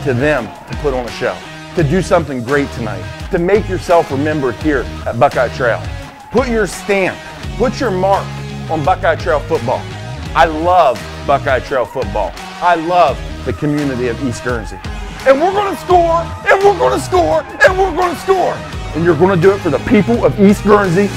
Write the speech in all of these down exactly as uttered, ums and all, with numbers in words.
to them to put on a show, to do something great tonight, to make yourself remembered here at Buckeye Trail. Put your stamp, put your mark on Buckeye Trail football. I love Buckeye Trail football. I love the community of East Guernsey. And we're gonna score, and we're gonna score, and we're gonna score. And you're gonna do it for the people of East Guernsey.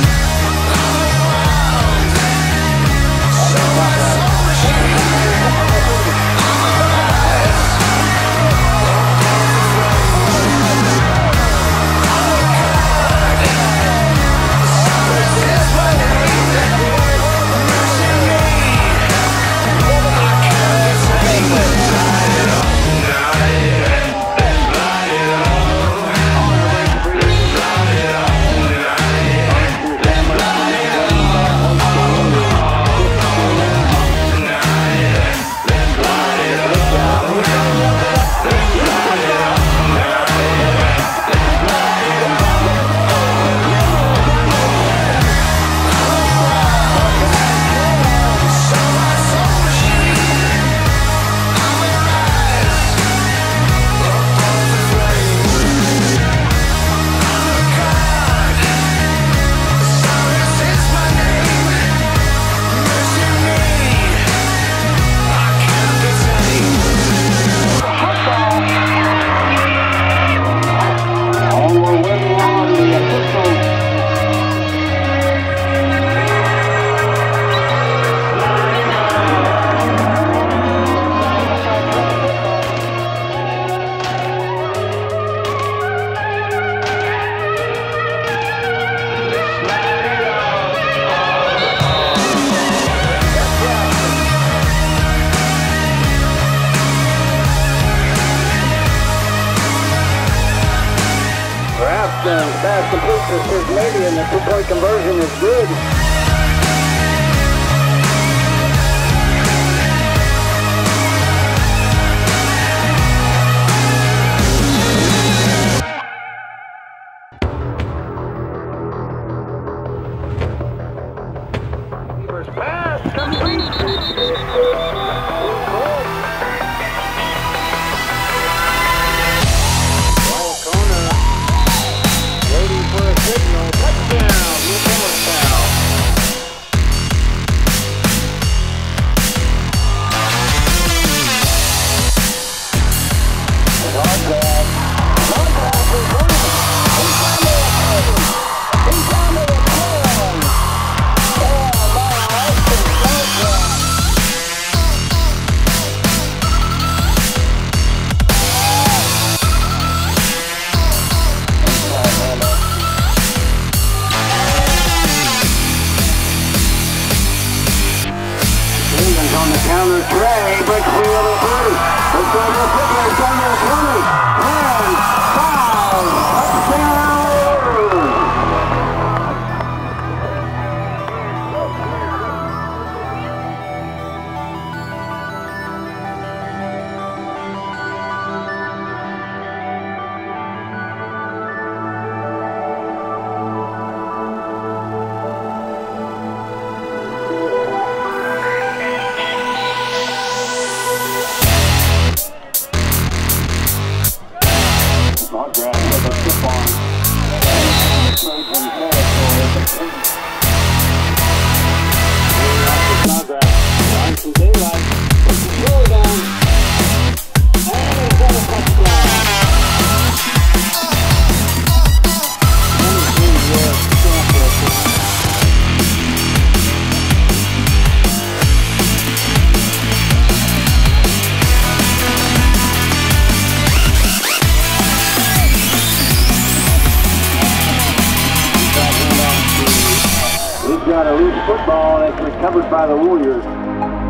Fast completeness is maybe, and the two-point conversion is good. First pass, complete. Touchdown, Newcomerstown. Snodgrass. Snodgrass is running. He's down to a ten. He's down to a ten. Oh, my, that's Snodgrass. On the counter, Trey breaks free of the thirty. It's on the fifty, it's on the twenty. ten, five, touchdown. Snodgrass with a slip on. Snodgrass finds some daylight. Puts the show down. And he's got a touchdown. Got a loose football that's recovered by the Warriors.